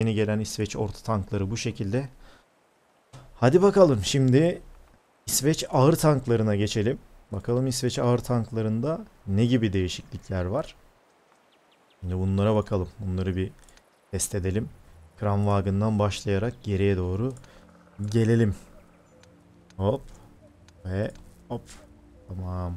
Yeni gelen İsveç orta tankları bu şekilde. Hadi bakalım şimdi İsveç ağır tanklarına geçelim. Bakalım İsveç ağır tanklarında ne gibi değişiklikler var. Şimdi bunlara bakalım. Bunları bir test edelim. Kranwagen'dan başlayarak geriye doğru gelelim. Hop ve hop. Tamam.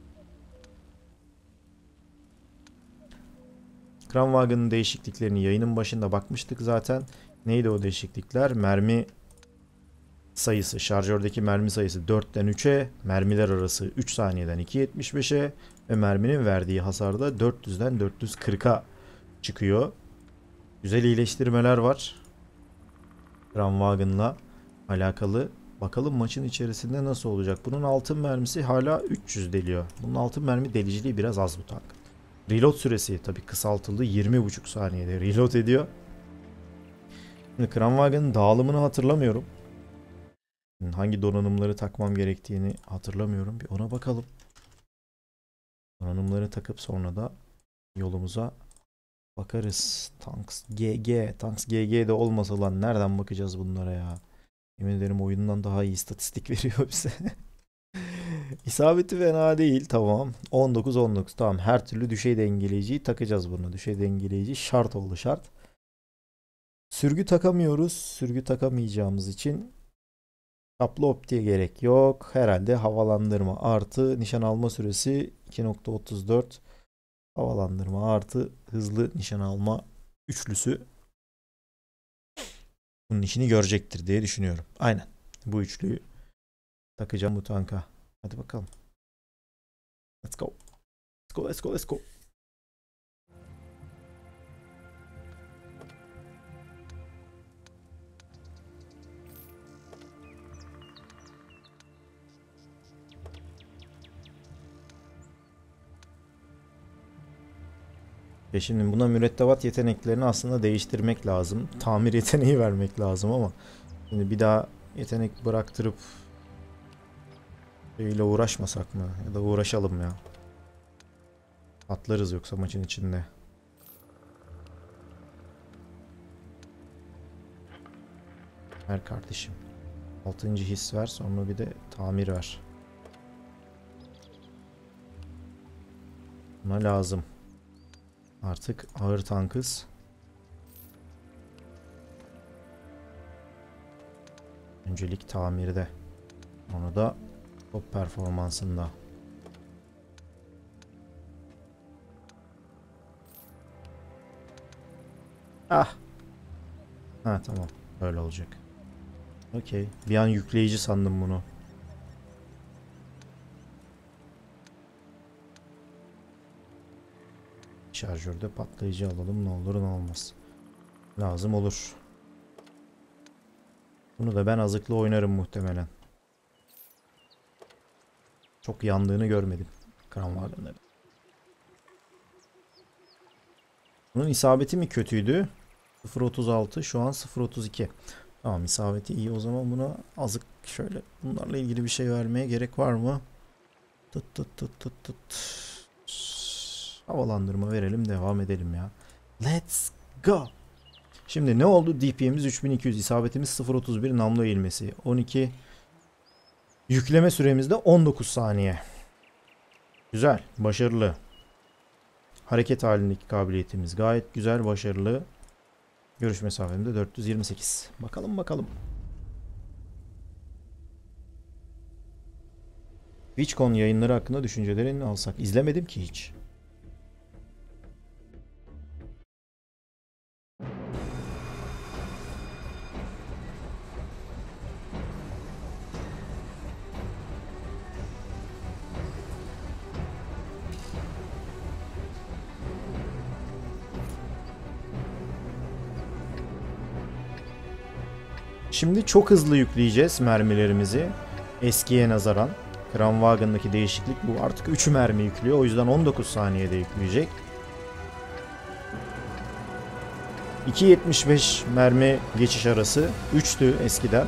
Kranwagen'ın değişikliklerini yayının başında bakmıştık zaten. Neydi o değişiklikler? Mermi sayısı, şarjördeki mermi sayısı 4'ten 3'e, mermiler arası 3 saniyeden 2.75'e ve merminin verdiği hasarda 400'den 440'a çıkıyor. Güzel iyileştirmeler var. Kranwagen'la alakalı. Bakalım maçın içerisinde nasıl olacak. Bunun altın mermisi hala 300 deliyor. Bunun altın mermi deliciliği biraz az bu tank. Reload süresi tabi kısaltıldı. 20,5 saniyede reload ediyor. Şimdi Kranwagen'ın dağılımını hatırlamıyorum. Hangi donanımları takmam gerektiğini hatırlamıyorum. Bir ona bakalım. Donanımları takıp sonra da yolumuza bakarız. Tanks GG. Tanks GG'de olmasa lan nereden bakacağız bunlara ya? Yemin ederim oyundan daha iyi istatistik veriyor bize. İsabeti fena değil. Tamam. 19-19. Tamam. Her türlü düşey dengeleyiciyi takacağız bunu. Düşey dengeleyici şart oldu şart. Sürgü takamıyoruz. Sürgü takamayacağımız için kaplı optiğe gerek yok. Herhalde havalandırma artı nişan alma süresi 2.34. Havalandırma artı hızlı nişan alma üçlüsü bunun işini görecektir diye düşünüyorum. Aynen. Bu üçlüyü takacağım bu tanka. Hadi bakalım. Let's go. Let's go, let's go, let's go. Şimdi buna mürettebat yeteneklerini aslında değiştirmek lazım. Tamir yeteneği vermek lazım ama şimdi bir daha yetenek bıraktırıp şeyle uğraşmasak mı? Ya da uğraşalım ya. Atlarız yoksa maçın içinde. Ver kardeşim. 6. his ver, sonra bir de tamir ver. Buna lazım. Artık ağır tankız. Öncelik tamirde. Onu da top performansında. Ah. Ha tamam. Öyle olacak. Okey. Bir an yükleyici sandım bunu. Şarjörde patlayıcı alalım, ne olur ne olmaz. Lazım olur. Bunu da ben azıklı oynarım muhtemelen. Çok yandığını görmedim Kranwagen'ların. Bunun isabeti mi kötüydü? 0.36, şu an 0.32. Tamam, isabeti iyi, o zaman buna azık şöyle bunlarla ilgili bir şey vermeye gerek var mı? Tıt tıt tıt tıt tıt. Havalandırma verelim, devam edelim ya. Let's go. Şimdi ne oldu? DPM'imiz 3200, isabetimiz 0.31, namlu eğilmesi 12. Yükleme süremiz de 19 saniye. Güzel, başarılı. Hareket halindeki kabiliyetimiz gayet güzel, başarılı. Görüş mesafemiz de 428. Bakalım bakalım. Witchcon yayınları hakkında düşüncelerini alsak. İzlemedim ki hiç. Şimdi çok hızlı yükleyeceğiz mermilerimizi. Eskiye nazaran. Kranwagen'daki değişiklik bu. Artık 3 mermi yüklüyor. O yüzden 19 saniyede yükleyecek. 2.75 mermi geçiş arası. 3'tü eskiden.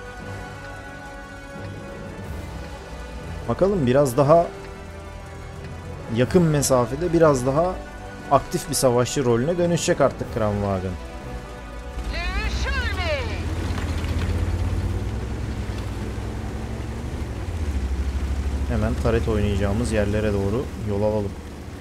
Bakalım biraz daha yakın mesafede biraz daha aktif bir savaşçı rolüne dönüşecek artık Kranwagen. Hemen taret oynayacağımız yerlere doğru yol alalım.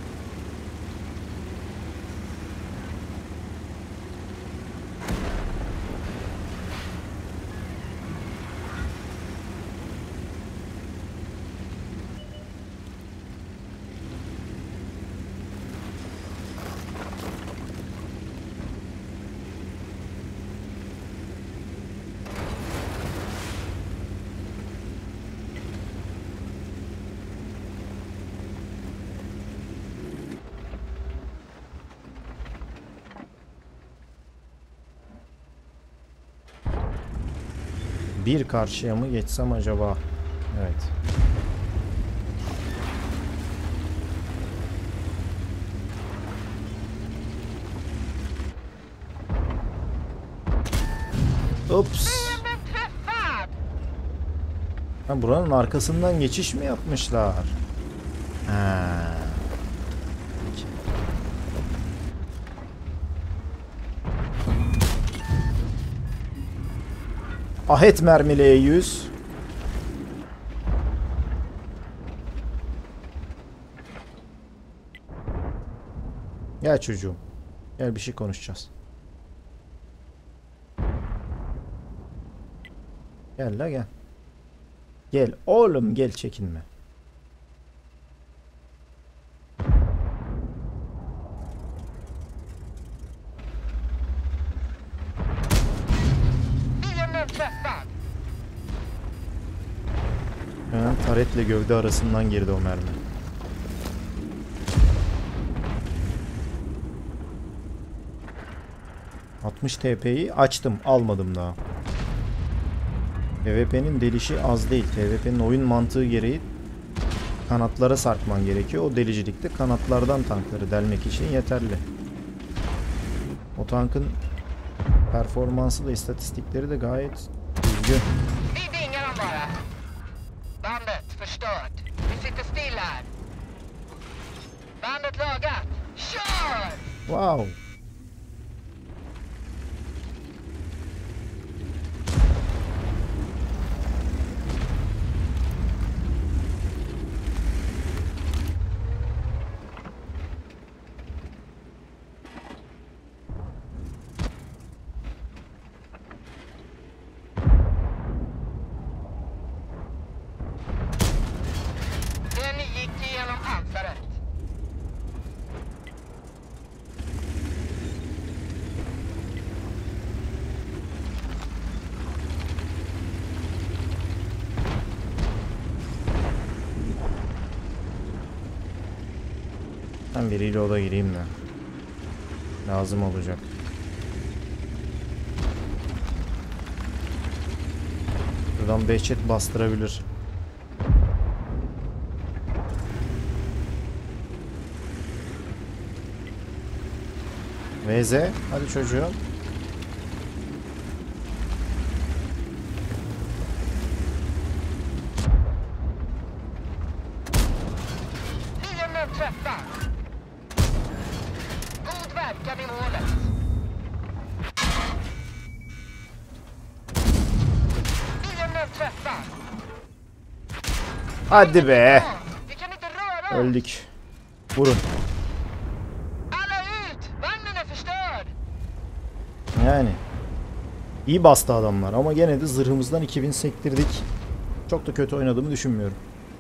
Bir karşıya mı geçsem acaba? Evet. Ups. Ha, buranın arkasından geçiş mi yapmışlar? Ha. Ahet mermili E100. Gel çocuğum. Gel bir şey konuşacağız. Gel la gel. Gel oğlum gel, çekinme. Hemen taretle gövde arasından girdi o mermi. ...60 TP'yi açtım, almadım daha. PvP'nin delişi az değil. PvP'nin oyun mantığı gereği kanatlara sarkman gerekiyor. O delicilikte kanatlardan tankları delmek için yeterli. O tankın performansı da, istatistikleri de gayet düzgün. Bandet förstört. Vi sitter still här. Bandet lagat. Kör! Wow. Den gick igenom pansaret. Ben bir reload'a gireyim de. Lazım olacak. Buradan behçet bastırabilir. VZ, hadi çocuğum. Fienden träffar. God verkan i målet. Fienden träffar. Hadi be. Vi kan inte röra oss. Öldük. Vurun. Alla ut! Vagnen är förstörd. Yani. İyi bastı adamlar ama gene de zırhımızdan 2000 sektirdik. Çok da kötü oynadığımı düşünmüyorum.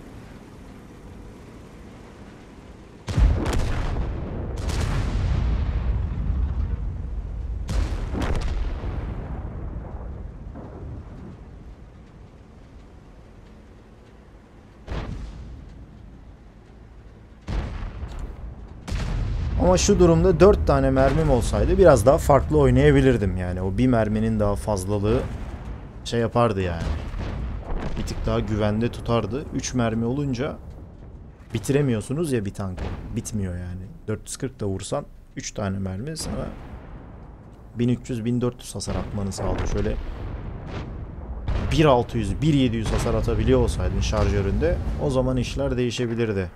Ama şu durumda 4 tane mermim olsaydı biraz daha farklı oynayabilirdim yani. O bir merminin daha fazlalığı şey yapardı yani. Bir tık daha güvende tutardı. 3 mermi olunca bitiremiyorsunuz ya bir tankı. Bitmiyor yani. 440 da vursan 3 tane mermi sana 1300-1400 hasar atmanı sağlıyor. Şöyle 1600-1700 hasar atabiliyor olsaydın şarjöründe, o zaman işler değişebilirdi.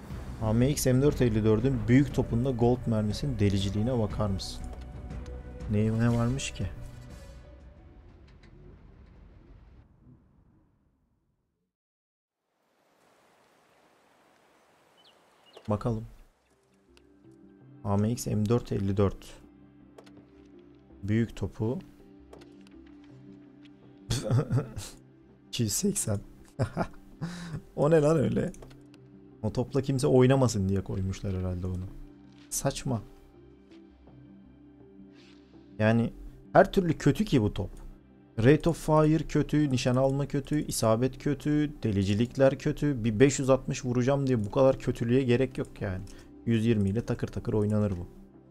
AMX M454'ün büyük topunda gold mermisinin deliciliğine bakar mısın? Ne varmış ki? Bakalım. AMX M454. Büyük topu. 280. O ne lan öyle? O topla kimse oynamasın diye koymuşlar herhalde onu. Saçma. Yani her türlü kötü ki bu top. Rate of fire kötü, nişan alma kötü, isabet kötü, delicilikler kötü. Bir 560 vuracağım diye bu kadar kötülüğe gerek yok yani. 120 ile takır takır oynanır bu.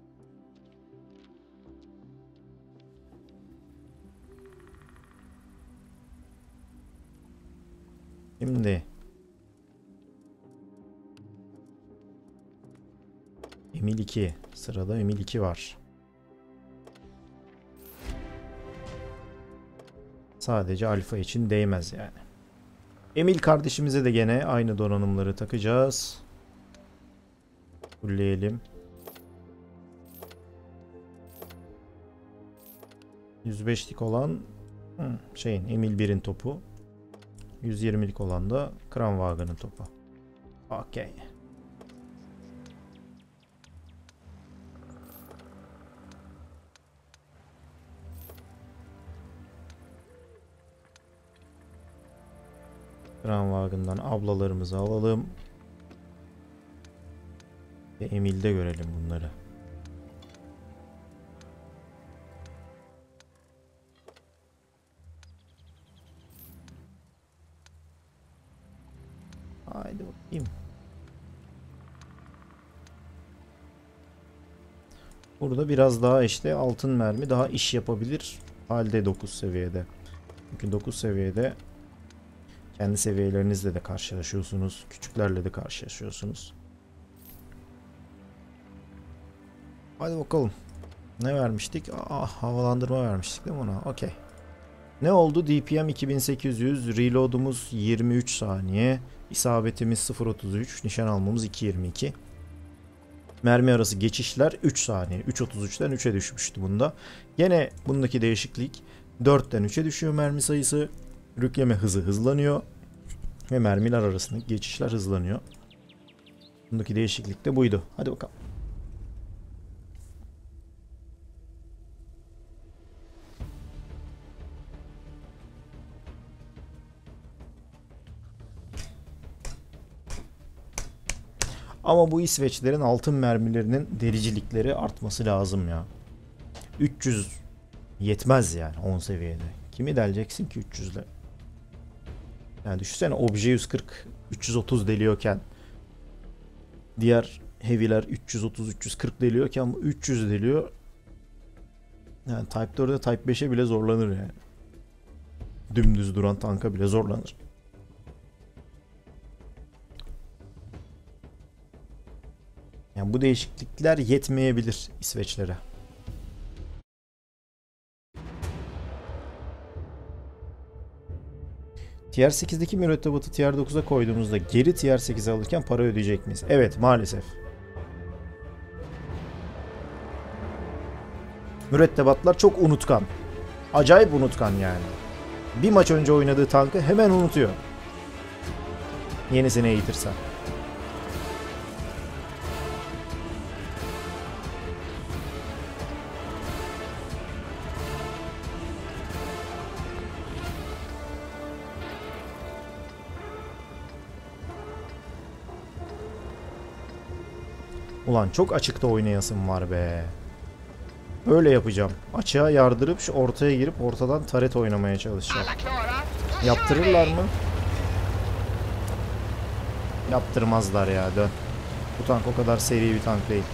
Şimdi Emil 2. Sırada Emil 2 var. Sadece alfa için değmez yani. Emil kardeşimize de gene aynı donanımları takacağız. Fullleyelim. 105'lik olan Emil 1'in topu. 120'lik olan da Kranwagen'ın topu. Okey. Kranwagen'dan ablalarımızı alalım. Ve Emil'de görelim bunları. Haydi bakayım. Burada biraz daha işte altın mermi daha iş yapabilir halde 9 seviyede. Çünkü 9 seviyede kendi seviyelerinizle de karşılaşıyorsunuz. Küçüklerle de karşılaşıyorsunuz. Hadi bakalım. Ne vermiştik? Havalandırma vermiştik değil mi ona? Okey. Ne oldu? DPM 2800, reload'umuz 23 saniye, isabetimiz 0.33, nişan almamız 2.22. Mermi arası geçişler 3 saniye. 3.33'ten 3'e düşmüştü bunda. Gene bundaki değişiklik 4'ten 3'e düşüyor mermi sayısı. Yükleme hızı hızlanıyor. Ve mermiler arasındaki geçişler hızlanıyor. Bundaki değişiklik de buydu. Hadi bakalım. Ama bu İsveçlerin altın mermilerinin delicilikleri artması lazım ya. 300 yetmez yani 10 seviyede. Kimi deleceksin ki 300 ile? Yani düşünsene obje 140 330 deliyorken diğer heavy'ler 330-340 deliyorken bu 300 deliyor. Yani Type 4'e Type 5'e bile zorlanır yani. Dümdüz duran tanka bile zorlanır. Yani bu değişiklikler yetmeyebilir İsveçlere. Tier 8'deki mürettebatı Tier 9'a koyduğumuzda geri Tier 8'e alırken para ödeyecek miyiz? Evet, maalesef. Mürettebatlar çok unutkan. Acayip unutkan yani. Bir maç önce oynadığı tankı hemen unutuyor. Yenisini eğitirsen. Ulan çok açıkta oynayasım var be. Öyle yapacağım. Açığa yardırıp şu ortaya girip ortadan taret oynamaya çalışacağım. Yaptırırlar mı? Yaptırmazlar ya, dön. Bu tank o kadar seri bir tank değil.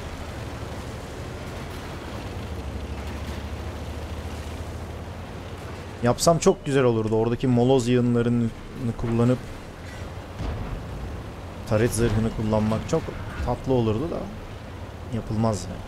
Yapsam çok güzel olurdu. Oradaki moloz yığınlarını kullanıp taret zırhını kullanmak çok tatlı olurdu da yapılmaz yani.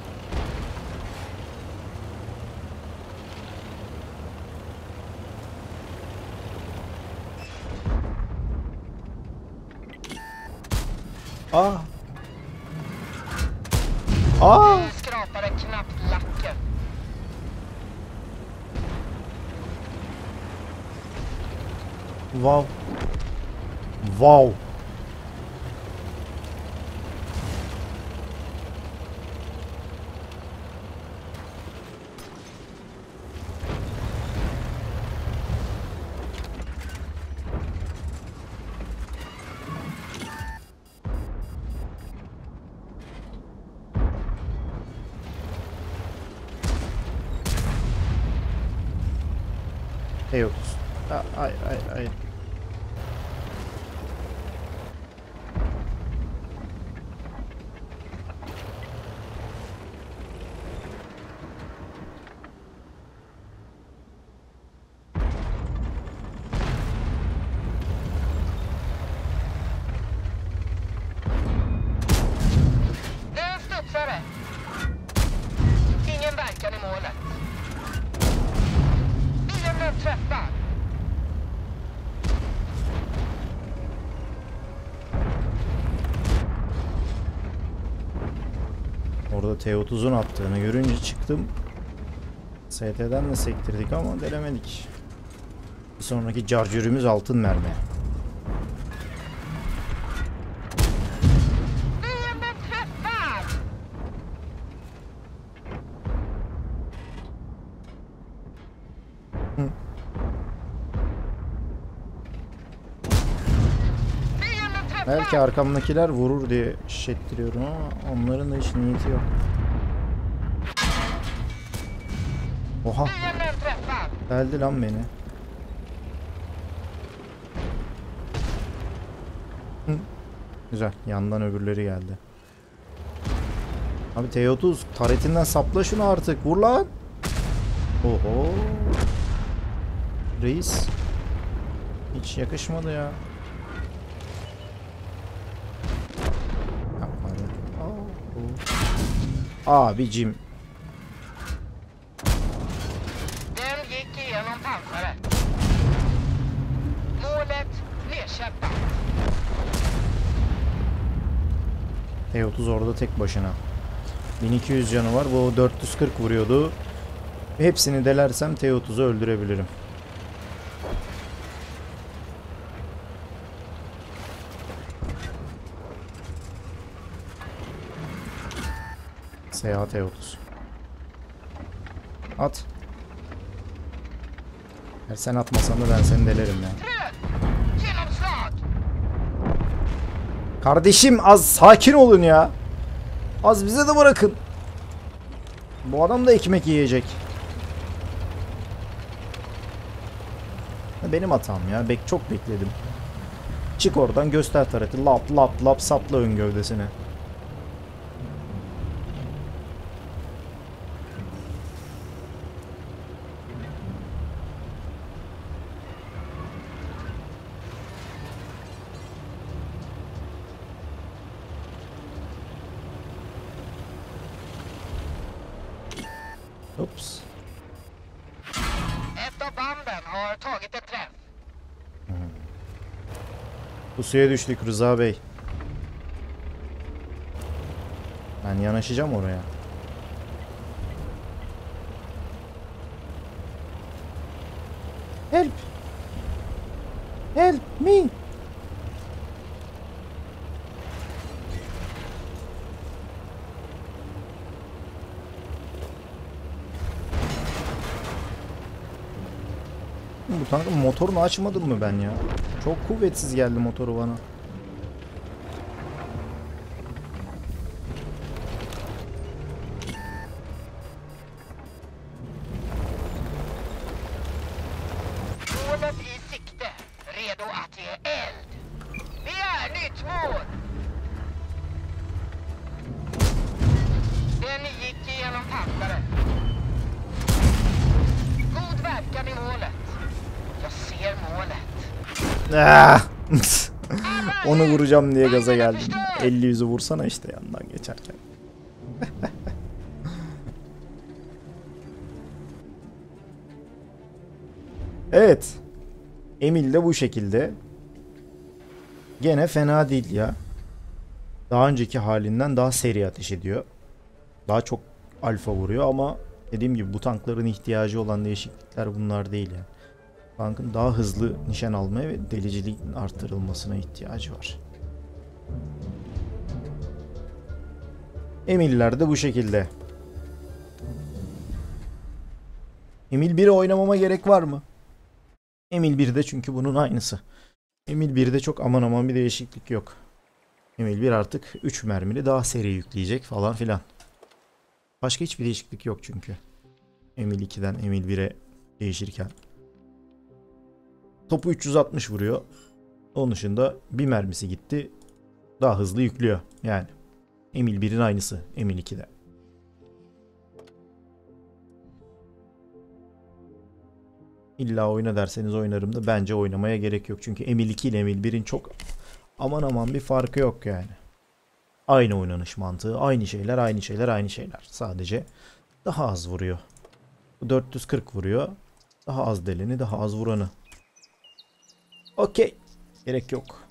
Aa. Aa. Skrapade knappt lacken. Wow. Wow. Yok. Ay ay ay. Det är en studsare. Ingen verkan i målet. Fienden träffar. Orada T-30'un attığını görünce çıktım. ST'den de sektirdik ama denemedik. Bir sonraki charger'ümüz altın mermi. Fienden träffar. Fienden träffar. Belki arkamdakiler vurur diye şişettiriyorum ama onların da hiç niyeti yok. Oha, Fienden träffar. geldi lan beni. Hı. Güzel, yandan öbürleri geldi. Abi T-30 taretinden sapla şunu artık, vur lan. Oho. Reis. Hiç yakışmadı ya. Yapma be. Abicim. Den gick igenom pansaret. Målet nedkämpat. T-30 orada tek başına. 1200 canı var. Bu 440 vuruyordu. Hepsini delersem T-30'u öldürebilirim. Seyahat T-30. At. Eğer sen atmasan da ben seni delerim ya. Trög! Genomslag! Kardeşim az sakin olun ya. Az bize de bırakın. Bu adam da ekmek yiyecek. Benim hatam ya. Çok bekledim. Çık oradan, göster tarafı. Lap lap lap sapla ön gövdesine. Ups. Ett av banden har tagit en träff. Pusuya düştük Rıza Bey. Ben yanaşacağım oraya. Help! Help me! Bu tankın motorunu açmadım mı ben ya? Çok kuvvetsiz geldi motoru bana. Målet i sikte. Redo att ge eld. Begär nytt mål. Den gick igenom pansaret. God verkan i målet. Jag ser målet. Ah! Onu vuracağım diye gaza geldim. 50-100'ü vursana işte yandan geçerken. Evet. Emil de bu şekilde. Gene fena değil ya. Daha önceki halinden daha seri ateş ediyor. Daha çok alfa vuruyor ama dediğim gibi bu tankların ihtiyacı olan değişiklikler bunlar değil yani. Tankın daha hızlı nişan almaya ve deliciliğin artırılmasına ihtiyacı var. Emiller de bu şekilde. Emil 1'i oynamama gerek var mı? Emil 1'de çünkü bunun aynısı. Emil 1'de çok aman aman bir değişiklik yok. Emil 1 artık 3 mermili daha seri yükleyecek falan filan. Başka hiçbir değişiklik yok çünkü. Emil 2'den Emil 1'e değişirken. Topu 360 vuruyor. Onun dışında bir mermisi gitti. Daha hızlı yüklüyor. Yani Emil 1'in aynısı Emil 2'de. İlla oyna derseniz oynarım da bence oynamaya gerek yok. Çünkü Emil 2 ile Emil 1'in çok aman aman bir farkı yok yani. Aynı oynanış mantığı, aynı şeyler, aynı şeyler, aynı şeyler. Sadece daha az vuruyor. Bu 440 vuruyor. Daha az deleni, daha az vuranı. Okey. Gerek yok.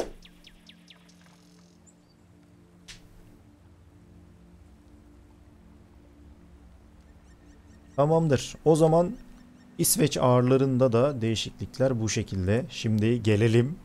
Tamamdır. O zaman İsveç ağırlarında da değişiklikler bu şekilde. Şimdi gelelim